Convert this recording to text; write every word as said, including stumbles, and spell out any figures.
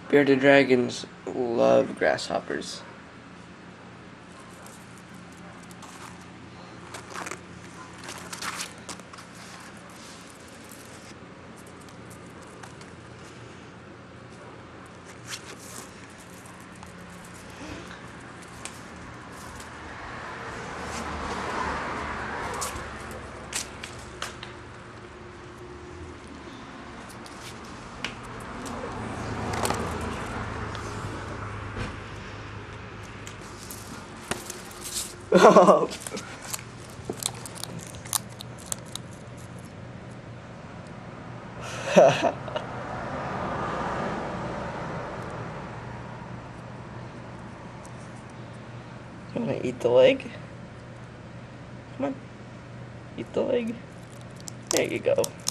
Bearded dragons love grasshoppers. Oh. You wanna eat the leg? Come on. Eat the leg. There you go.